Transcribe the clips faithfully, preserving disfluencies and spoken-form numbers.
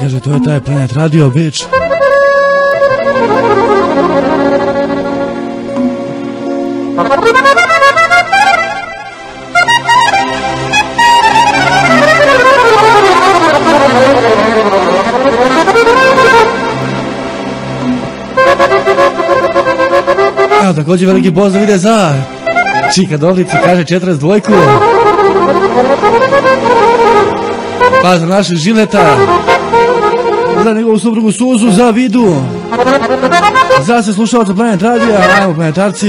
kaže, to je taj Planet Radio Beč. A također veliki pozdrav ide za Čika Dobrici, kaže četrdeset dvojku. Pa za našeg Žileta, za njegovu suprugu Suzu, za Vidu, za se slušalce Planet Radija, ajmo planetarci.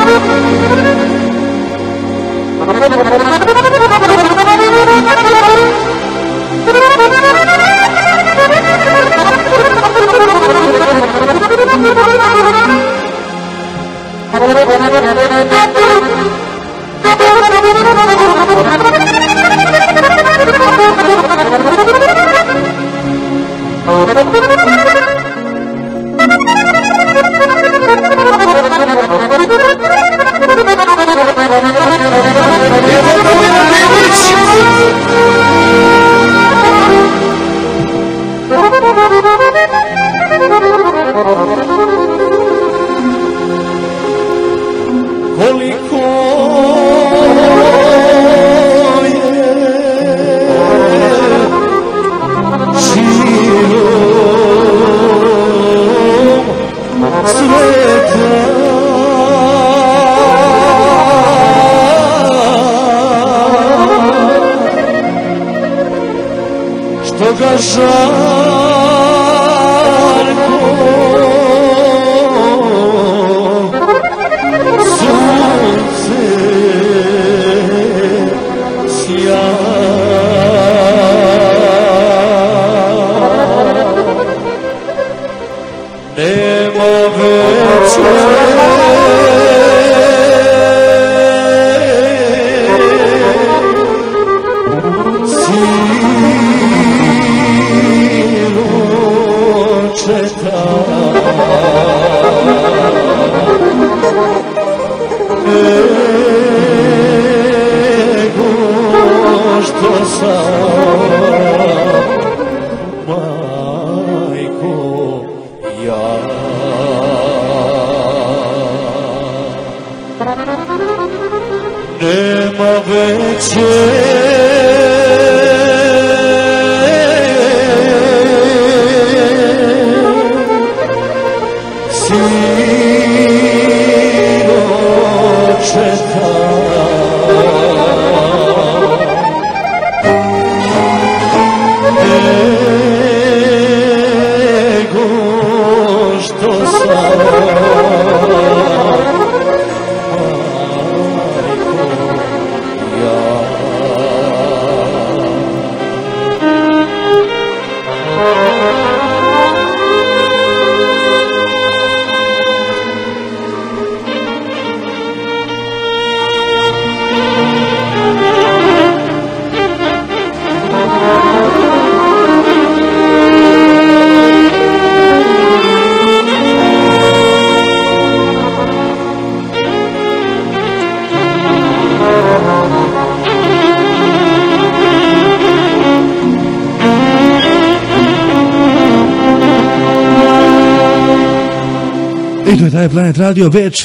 I to je taj Planet Radio Beč.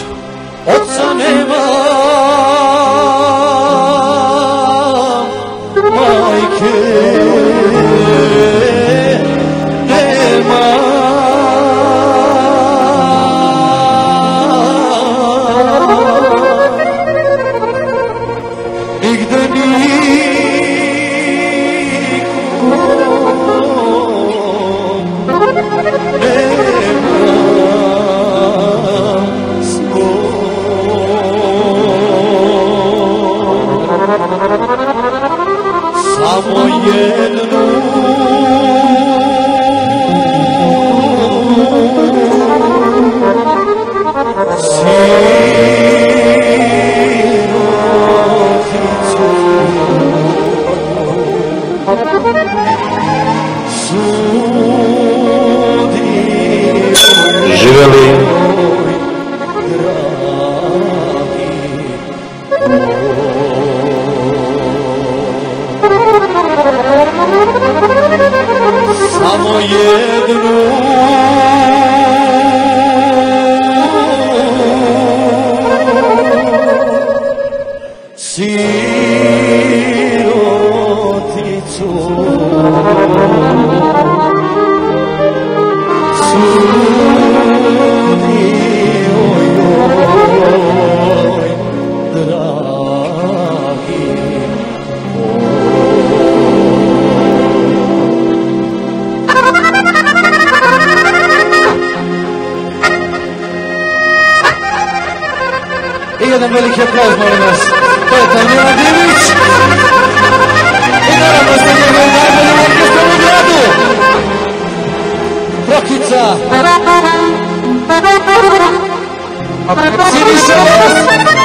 Oca nema, majke nema, nigde niko nema. Samo jednu siroticu sudi. Živeli dragi. Plakicu sudi ojoj dragi I jedan veliki aplauz, molim vas. To je Tanjela Divić. I naravno sa njegovim najboljim orkestrom u gradu. Prokica. Siniša Los.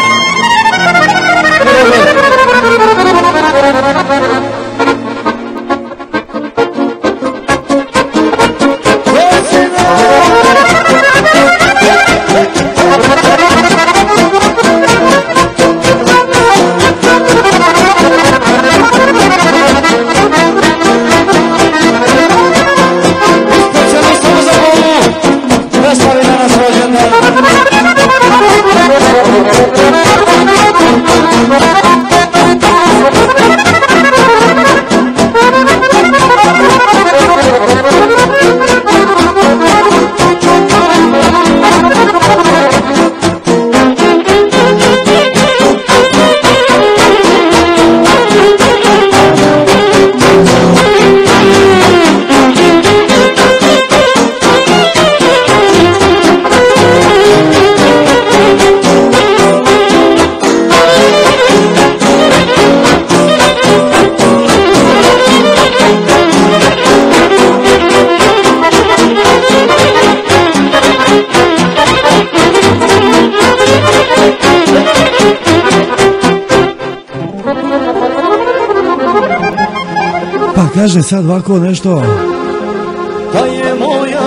Kaže sad ovako nešto. Da je moja.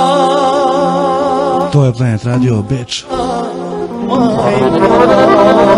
To je Planet Radio Beč. Majka.